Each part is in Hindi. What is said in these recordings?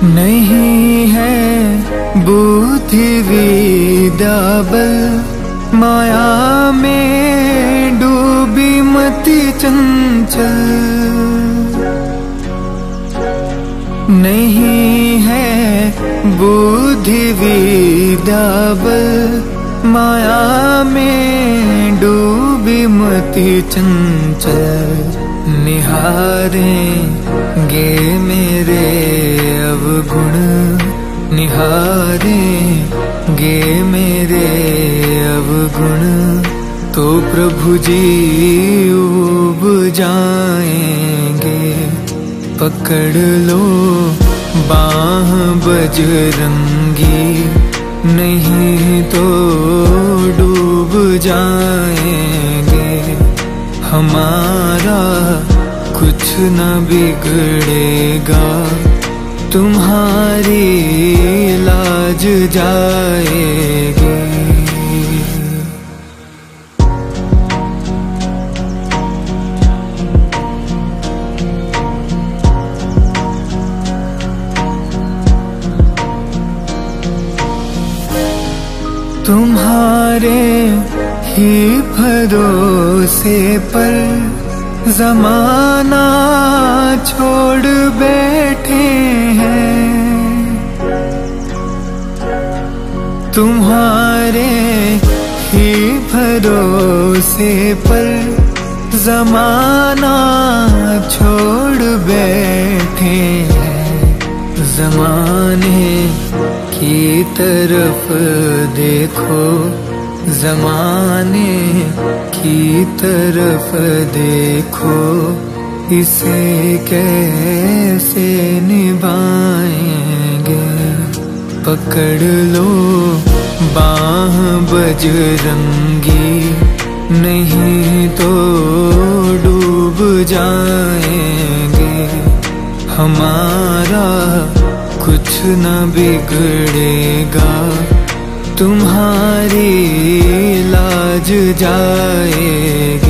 नहीं है बुद्धि विद्या बल, माया में डूबी मति चंचल। नहीं है बुद्धि विद्या बल, माया में डूबी मति चंचल। निहारेंगे मेरे अवगुण, निहारेंगे मेरे अवगुण, तो प्रभु जी उब जाएंगे। पकड़ लो बाह बजरंगी, नहीं तो डूब जाएंगे। हमारा कुछ न बिगड़ेगा, तुम्हारी लाज जाएगी। तुम्हारे ही भरोसे पर जमाना छोड़ बैठे हैं। तुम्हारे ही भरोसे पर जमाना छोड़ बैठे हैं। जमाने की तरफ देखो, जमाने की तरफ देखो, इसे कैसे निभाएंगे। पकड़ लो बाह बजरंगी, नहीं तो डूब जाएंगे। हमारा कुछ न बिगड़ेगा, तुम्हारी लाज जाएगी।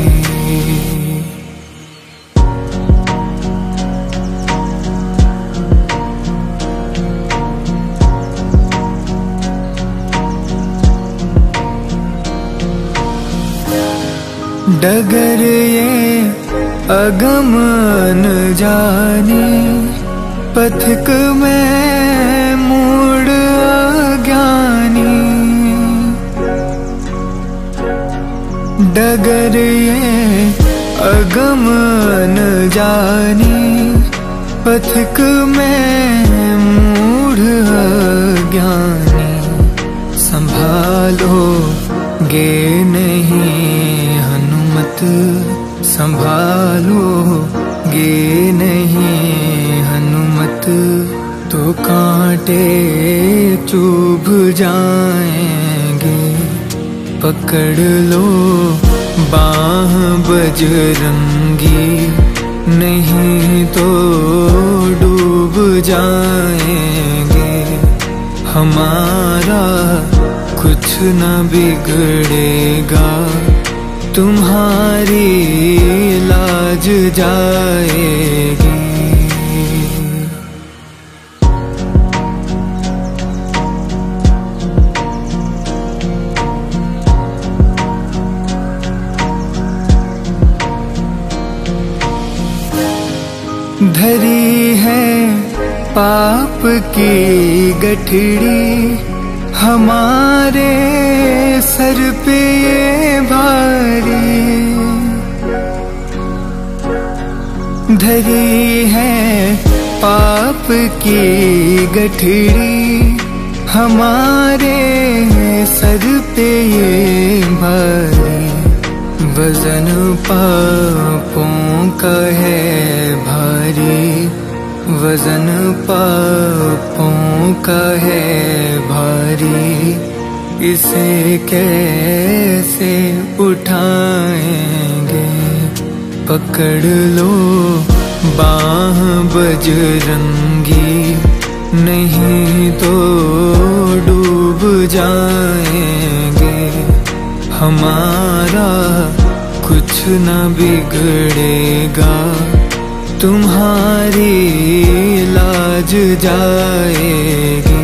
डगर ये अगमन जाने, पथिक में मूड अज्ञानी। डगर ये अगमन जानी, पथिक में मूड अज्ञानी। संभालो गे नहीं हनुमत, संभालो गे नहीं हनुमत, तो कांटे चुभ जाएंगे। पकड़ लो बाह बजरंगी, नहीं तो डूब जाएंगे। हमारा कुछ न बिगड़ेगा, तुम्हारी लाज जाएगी। धरी है पाप की गठड़ी, हमारे सर पे ये भारी। धरी है पाप की गठड़ी, हमारे सर पे ये भारी। वजन पापों का है भारी, वजन पापों का है भारी। इसे कैसे उठाएंगे। पकड़ लो बाह बजरंगी, नहीं तो डूब जाएंगे। हमारा कुछ न बिगड़ेगा, तुम्हारी लाज लाज जाएगी।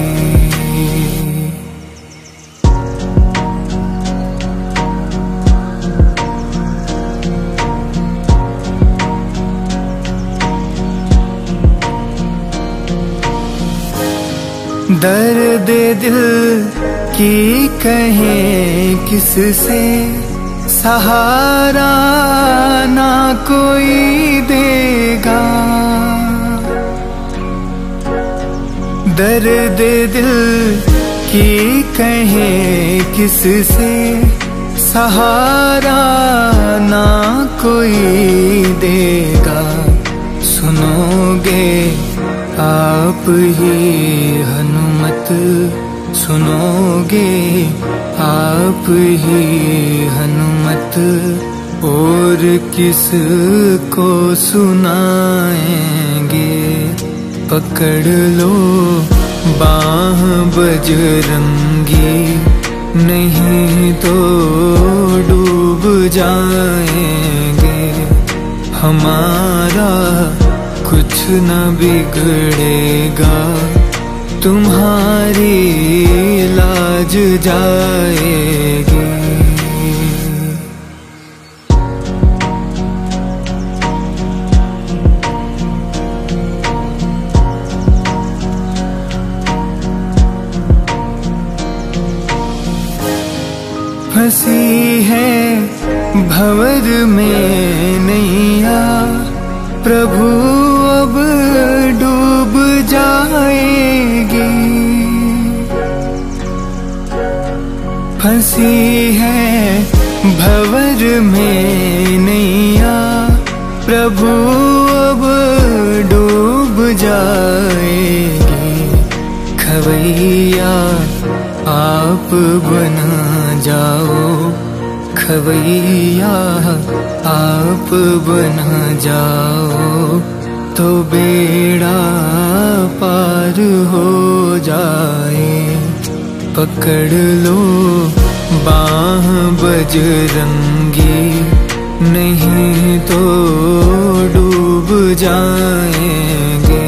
दर्द दिल की कहें किससे, सहारा ना कोई देगा। दर्द दिल की कहें किससे, सहारा ना कोई देगा। सुनोगे आप ही हनुमत, सुनोगे आप ही हनुमत, और किस को सुनाएंगे। पकड़ लो बाह बजरंगी, नहीं तो डूब जाएंगे। हमारा कुछ न बिगड़ेगा, तुम्हारी लाज जाएगी। फंसी है भंवर में नैया, प्रभु अब डूब जाएगी। फंसी है भंवर में नैया, प्रभु अब डूब जाएगी। खवैया आप बना जाओ, खवैया आप बना जाओ, तो बेड़ा पार हो जाए। पकड़ लो बाह बजरंगी, नहीं तो डूब जाएंगे।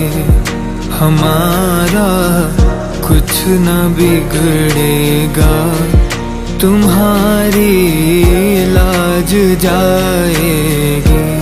हमारा कुछ न बिगड़ेगा, तुम्हारी लाज जाएगी।